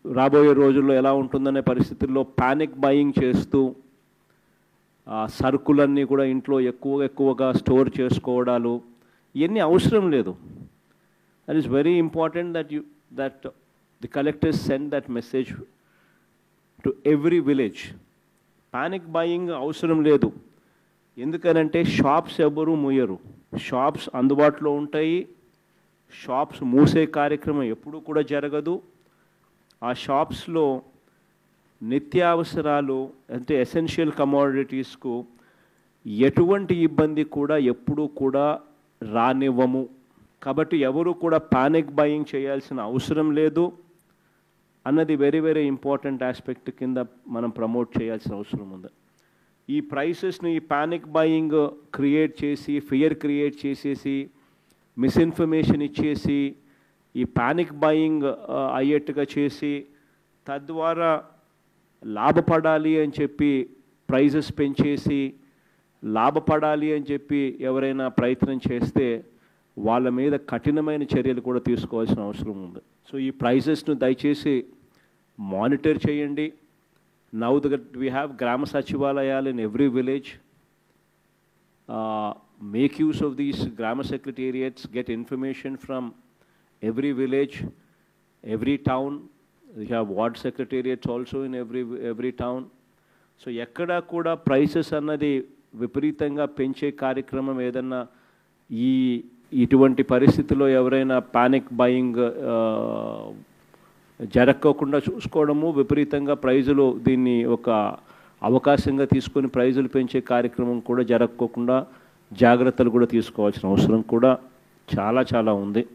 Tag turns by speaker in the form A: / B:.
A: రాబోయే రోజుల్లో ఎలా ఉంటుందనే పరిస్థితుల్లో పానిక్ బయింగ్ చేస్తూ సరుకులన్నీ కూడా ఇంట్లో ఎక్కువగా స్టోర్ చేసుకోవడాలు ఇవన్నీ అవసరం లేదు. That is very important that the collectors send that message to every village. Panic buying అవసరం లేదు. ఎందుకనంటే షాప్స్ ఎవరు మూయరు, షాప్స్ అందుబాటులో ఉంటాయి. షాప్స్ మూసే కార్యక్రమం ఎప్పుడూ కూడా జరగదు. ఆ షాప్స్లో నిత్యావసరాలు అంటే ఎసెన్షియల్ కమోడిటీస్కు ఎటువంటి ఇబ్బంది కూడా ఎప్పుడూ కూడా రానివ్వము. కాబట్టి ఎవరు కూడా పానిక్ బయింగ్ చేయాల్సిన అవసరం లేదు అన్నది వెరీ వెరీ ఇంపార్టెంట్ ఆస్పెక్ట్ కింద మనం ప్రమోట్ చేయాల్సిన అవసరం ఉంది. ఈ ప్రైసెస్ని ఈ పానిక్ బయింగ్ క్రియేట్ చేసి ఫియర్ క్రియేట్ చేసేసి మిస్ఇన్ఫర్మేషన్ ఇచ్చేసి ఈ పానిక్ బయింగ్ అయ్యేట్టుగా చేసి తద్వారా లాభపడాలి అని చెప్పి ప్రైజెస్ పెంచేసి లాభపడాలి అని చెప్పి ఎవరైనా ప్రయత్నం చేస్తే వాళ్ళ మీద కఠినమైన చర్యలు కూడా తీసుకోవాల్సిన అవసరం ఉంది. సో ఈ ప్రైజెస్ను దయచేసి మానిటర్ చేయండి. నౌ వీ హ్యావ్ గ్రామ సచివాలయాలు in every village. Make use of these గ్రామ secretariats, get information from every village, every town. We have ward secretariats also in every town. So ekkada kuda prices annadi viparitanga penche కార్యక్రమం ఏదన్నా ఇటువంటి పరిస్థితుల్లో ఎవరైనా panic buying జరగకుండా చూసుకోవడము, విపరీతంగా ప్రైజులు దీన్ని ఒక అవకాశంగా తీసుకొని ప్రైజులు పెంచే కార్యక్రమం కూడా జరగకోకుండా జాగ్రత్తలు కూడా తీసుకోవాల్సిన అవసరం కూడా చాలా ఉంది.